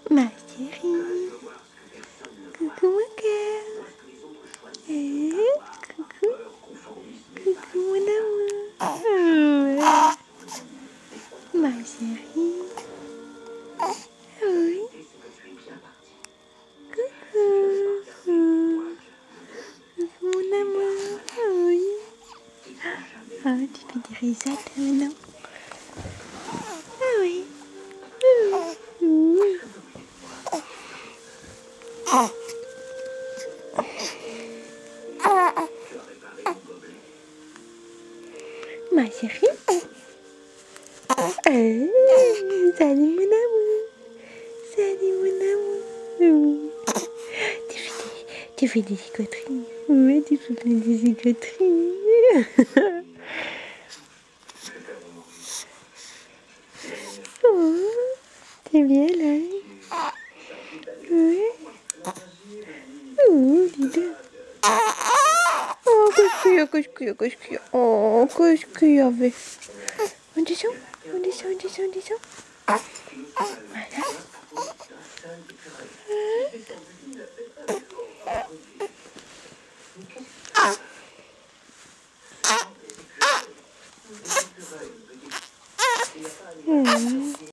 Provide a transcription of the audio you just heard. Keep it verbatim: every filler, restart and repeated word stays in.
Ma chérie. Coucou mon cœur. Eh, coucou. Coucou mon amour. Ouais. Ma chérie. Oui. Coucou. Coucou mon amour. Oui. Ah, tu fais des risettes maintenant. Ah oui. Ouh. Ma chérie. Euh, salut mon amour. Salut mon amour. Tu fais des, tu fais des cicatrices. Oui, tu fais des cicatrices. Oh, t'es bien là. Oui. Oh, dis donc. Oh, qu'est-ce qu'il y a, qu'est-ce qu'il y a, qu'est-ce qu'il y a. Oh, qu'est-ce qu'il y avait. On descend, on descend, on descend, on descend. Voilà.